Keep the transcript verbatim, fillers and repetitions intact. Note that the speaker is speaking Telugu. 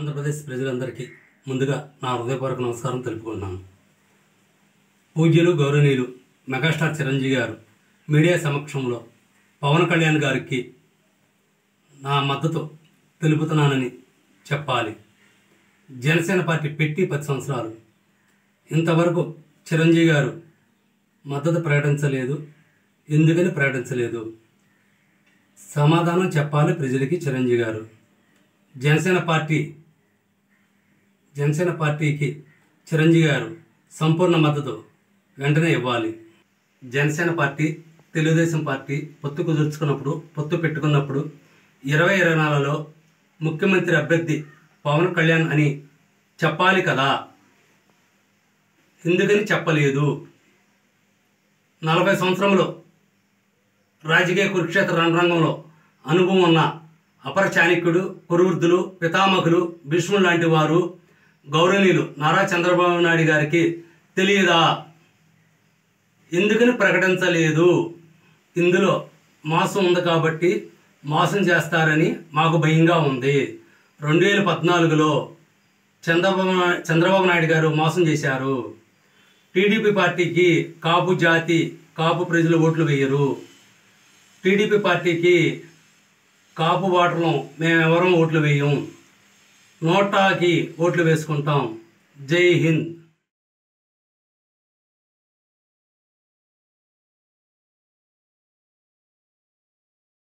ఆంధ్రప్రదేశ్ ప్రజలందరికీ ముందుగా నా హృదయపూర్వక నమస్కారం తెలుపుకుంటున్నాను. పూజ్యులు గౌరవనీయులు మెగాస్టార్ చిరంజీవి గారు మీడియా సమక్షంలో పవన్ కళ్యాణ్ గారికి నా మద్దతు తెలుపుతున్నానని చెప్పాలి. జనసేన పార్టీ పెట్టి పది సంవత్సరాలు ఇంతవరకు చిరంజీవి గారు మద్దతు ప్రకటించలేదు. ఎందుకని ప్రకటించలేదు? సమాధానం చెప్పాలి ప్రజలకి. చిరంజీవి గారు జనసేన పార్టీ జనసేన పార్టీకి చిరంజీవి గారు సంపూర్ణ మద్దతు వెంటనే ఇవ్వాలి. జనసేన పార్టీ తెలుగుదేశం పార్టీ పొత్తు కుదుర్చుకున్నప్పుడు పొత్తు పెట్టుకున్నప్పుడు ఇరవై ఇరవై నాలుగులో ముఖ్యమంత్రి అభ్యర్థి పవన్ కళ్యాణ్ అని చెప్పాలి కదా. ఎందుకని చెప్పలేదు? నలభై సంవత్సరంలో రాజకీయ కురుక్షేత్ర రణరంగంలో అనుభవం ఉన్న అపర చాణక్యుడు, కురువృద్ధులు, పితామహులు, భీష్ముడు లాంటి వారు గౌరవనీయులు నారా చంద్రబాబు నాయుడు గారికి తెలియదా? ఎందుకని ప్రకటించలేదు? ఇందులో మోసం ఉంది కాబట్టి మోసం చేస్తారని మాకు భయంగా ఉంది. రెండు వేల పద్నాలుగులో చంద్రబాబు చంద్రబాబు నాయుడు గారు మోసం చేశారు. టీడీపీ పార్టీకి కాపు జాతి కాపు ప్రజలు ఓట్లు వేయరు. టీడీపీ పార్టీకి కాపు ఓటర్లు మేమెవరం ఓట్లు వేయం. నోటాకి ఓట్లు వేసుకుంటాం. జై హింద్.